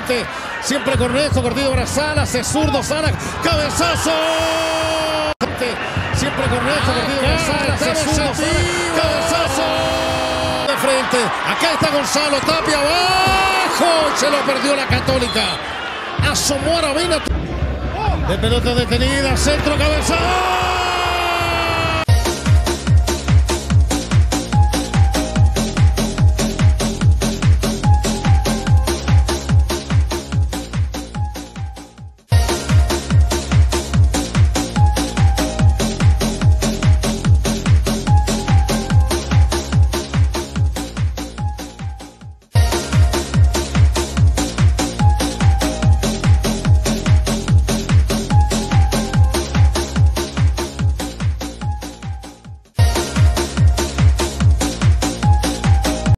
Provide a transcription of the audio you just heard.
frente, siempre Cornejo, Cortillo para Salas, es zurdo, Salas, cabezazo. Siempre Cornejo, Cortillo para Salas, es zurdo, Salas, cabezazo. De frente, acá está Gonzalo Tapia, abajo, se lo perdió la Católica. Asomó Aravena. De pelota detenida, centro, cabezazo.